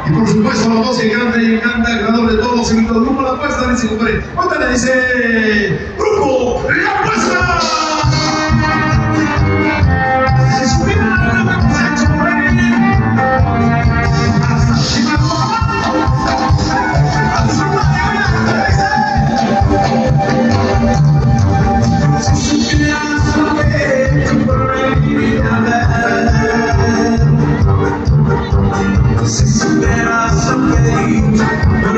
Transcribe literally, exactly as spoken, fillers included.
Y por supuesto, la voz que canta y encanta, el ganador de todos, el grupo La Apuesta, dice, compadre. Cuéntale, dice, grupo La Apuesta. Si supiera lo que hemos hecho por él, hasta si me al si supieras lo que he hecho por él, si supieras lo que he dicho.